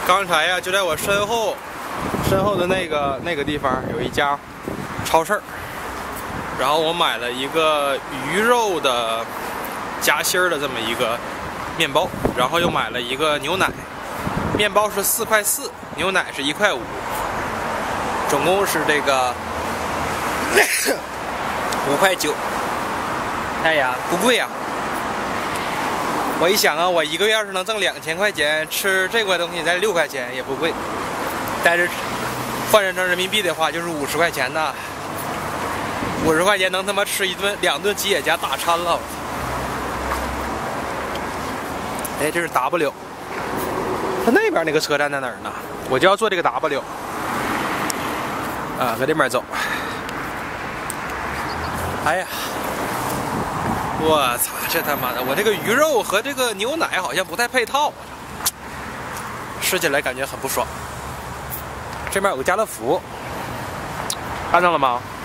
刚才呀，就在我身后的那个地方有一家超市，然后我买了一个鱼肉的夹心的这么一个面包，然后又买了一个牛奶，面包是4块4，牛奶是1块5，总共是这个5块9。哎呀，不贵呀！我一想啊，我一个月要是能挣2000块钱，吃这块东西才6块钱，也不贵。但是换算成人民币的话，就是50块钱呐。50块钱能他妈吃2顿吉野家大餐了。哎，这是 W。它那边那个车站在哪儿呢？我就要坐这个 W。啊，搁这边走。哎呀！我操！这他妈的，我这个鱼肉和这个牛奶好像不太配套，吃起来感觉很不爽。这边有个家乐福，看到了吗？